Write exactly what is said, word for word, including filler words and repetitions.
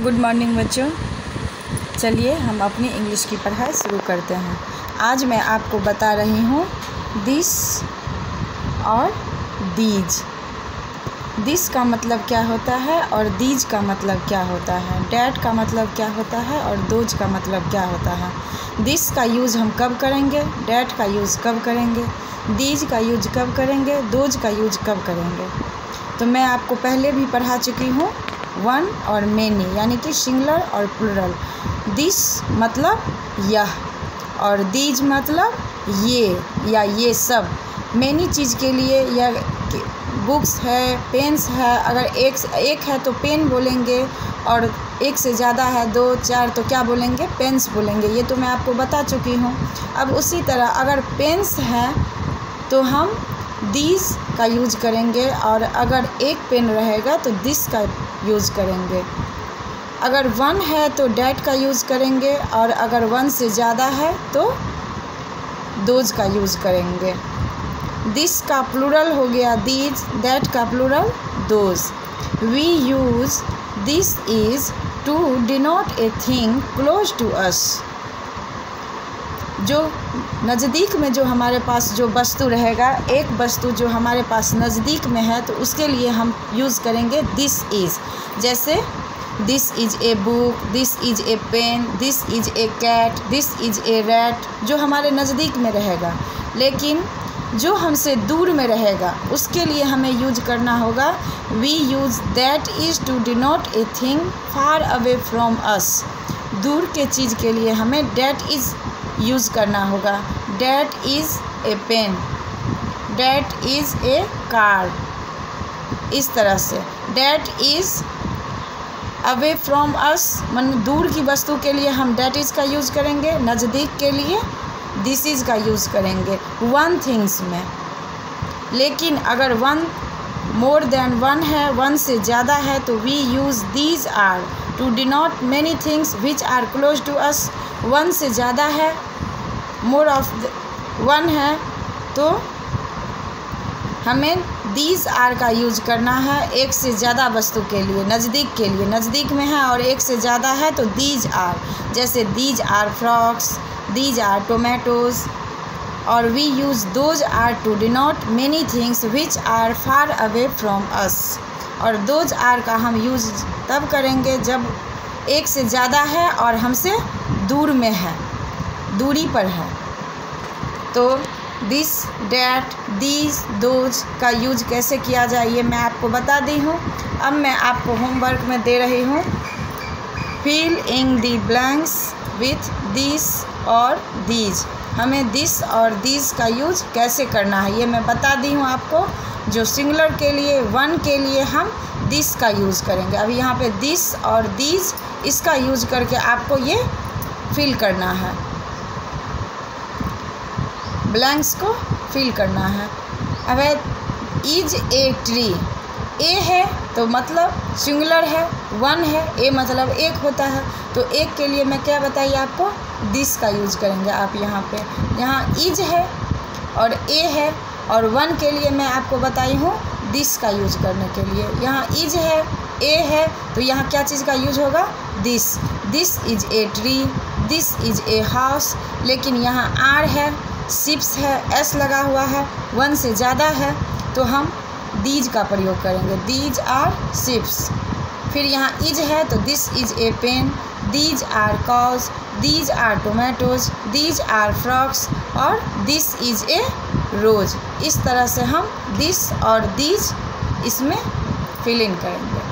Good morning बच्चों। चलिए हम अपनी इंग्लिश की पढ़ाई शुरू करते हैं। आज मैं आपको बता रही हूँ दिस और दीज। दिस का मतलब क्या होता है और दीज का मतलब क्या होता है। डैट का मतलब क्या होता है और दोज का मतलब क्या होता है। दिस का यूज़ हम कब करेंगे, डैट का यूज़ कब करेंगे, दीज का यूज कब करेंगे, दोज का यूज कब करेंगे। तो मैं आपको पहले भी पढ़ा चुकी हूँ वन और मेनी, यानी कि सिंगुलर और प्लूरल। दिस मतलब यह और दीज मतलब ये या ये सब। मेनी चीज़ के लिए या बुक्स है, पेन्स है, अगर एक एक है तो पेन बोलेंगे और एक से ज़्यादा है, दो चार, तो क्या बोलेंगे, पेन्स बोलेंगे। ये तो मैं आपको बता चुकी हूँ। अब उसी तरह अगर पेन्स हैं तो हम दिस का यूज करेंगे और अगर एक पेन रहेगा तो दिस का यूज़ करेंगे। अगर वन है तो डैट का यूज़ करेंगे और अगर वन से ज़्यादा है तो दोज का यूज़ करेंगे। दिस का प्लूरल हो गया दीज, दैट का plural those. We use this is to denote a thing close to us. जो नज़दीक में जो हमारे पास जो वस्तु रहेगा, एक वस्तु जो हमारे पास नज़दीक में है तो उसके लिए हम यूज़ करेंगे दिस इज़। जैसे this is a book, this is a pen, this is a cat, this is a rat, जो हमारे नज़दीक में रहेगा। लेकिन जो हमसे दूर में रहेगा उसके लिए हमें यूज करना होगा we use that is to denote a thing far away from us. दूर के चीज़ के लिए हमें डैट इज़ यूज़ करना होगा। That is a pen, that is a car. इस तरह से that is away from us, मन दूर की वस्तु के लिए हम डैट इज़ का यूज़ करेंगे, नज़दीक के लिए दिस इज़ का यूज़ करेंगे वन थिंग्स में। लेकिन अगर वन मोर देन वन है, वन से ज़्यादा है, तो we use these are to denote many things which are close to us. One से ज़्यादा है, मोर ऑफ वन है, तो हमें दीज आर का यूज़ करना है एक से ज़्यादा वस्तु के लिए, नज़दीक के लिए। नज़दीक में है और एक से ज़्यादा है तो दीज आर। जैसे these are frocks, these are tomatoes. और we use those are to denote many things which are far away from us. और दोज आर का हम यूज़ तब करेंगे जब एक से ज़्यादा है और हमसे दूर में है, दूरी पर है। तो दिस, डैट, दीज, दोज का यूज कैसे किया जाए ये मैं आपको बता दी हूँ। अब मैं आपको होमवर्क में दे रही हूँ fill in the blanks with this और दीज। हमें दिस और दीज का यूज कैसे करना है ये मैं बता दी हूँ आपको। जो सिंगुलर के लिए, वन के लिए हम दिस का यूज़ करेंगे। अभी यहाँ पे दिस और दीज, इसका यूज करके आपको ये फिल करना है, ब्लैंक्स को फिल करना है। अब इज ए ट्री, ए है तो मतलब सिंगुलर है, वन है, ए मतलब एक होता है, तो एक के लिए मैं क्या बताइए आपको, दिस का यूज करेंगे। आप यहाँ पे यहाँ इज है और ए है और वन के लिए मैं आपको बताई हूँ दिस का यूज करने के लिए। यहाँ इज है, ए है, तो यहाँ क्या चीज़ का यूज होगा, this. This is a tree, this is a house. लेकिन यहाँ आर है, शिप्स है, एस लगा हुआ है, वन से ज़्यादा है, तो हम दीज का प्रयोग करेंगे, दीज आर शिप्स। फिर यहाँ इज है तो this is a pen, these are cows, these are tomatoes, these are frocks और दिस इज ए रोज। इस तरह से हम दिस और दीज इसमें फिल इन करेंगे।